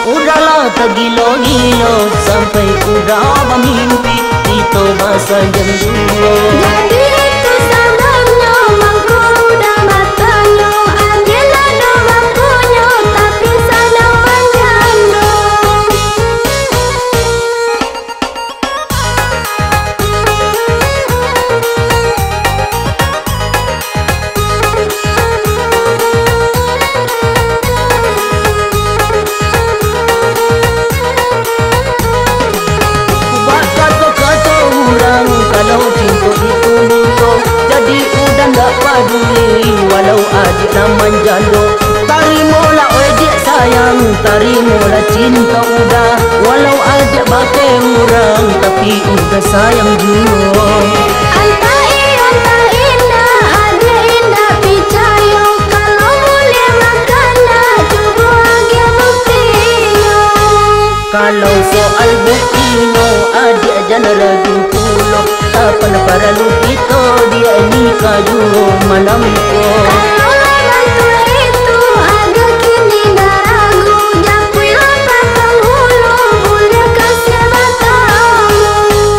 Udahlah tergilo-gilo sampai udah bermimpi itu masa jam 2. Jadi itu sebabnya mangku udah matanya. Adila dah mampunya tapi sana menjanda. Kalau cinta itu musuh, jadi udah ndak peduli walau adik naman jando. Tarimolah ojek sayang, tarimolah cinta udah, walau adik pakai orang tapi udah sayang juga. Anta indah, adik indah percaya. Kalau boleh makan dah, cuba aja buktinya. Kalau soal buktinya, adik jangan ragu pulau. Kapan perlu kita dia nikah juga malam ko. Kalau mantu itu ada kini dah ragu. Japuilah patang hulu, boleh kasih matamu.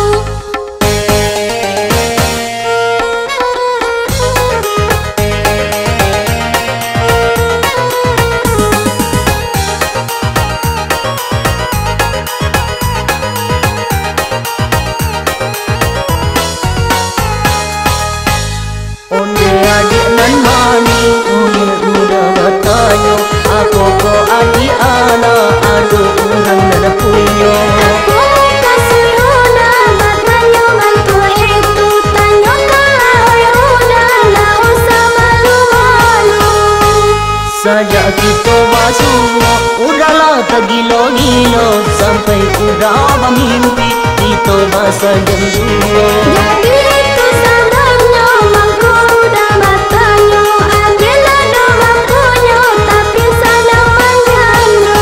Adik nan mani udah bertanya apa ko adik anak ada orang nan punya. Aku kasih udah bertanya mantu itu. Tanya kalau udah, tak usah malu-malu. Sajak kita basuh udahlah tergilo-gilo sampai udah bermimpi itu masa jam 2. Jadi itu sebabnya mangku udah matanya. Adila dah mampunya tapi sana menjanda.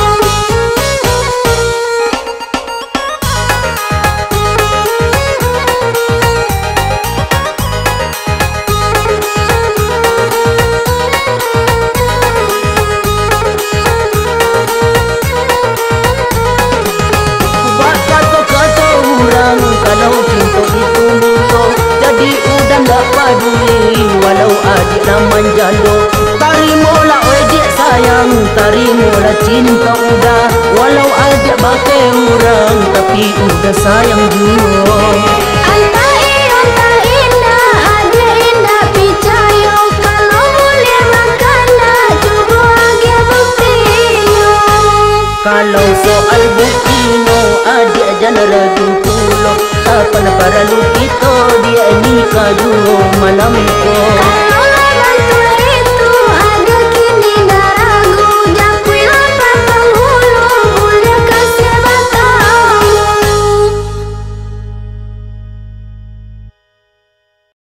Buat kata-kata orang kalau cinta itu musuh, jadi udah ndak peduli walau adik naman jando. Tarimolah ojek sayang, tarimolah cinta udah, walau adik pakai orang tapi udah sayang juga. Anta indah, adik indah percaya. Kalau boleh makan dah, cuba aja buktinya. Kalau soal buktinya, adik jangan ragu pulau. Kapan perlu kita dia nikah juga malam ko. Kalau mantu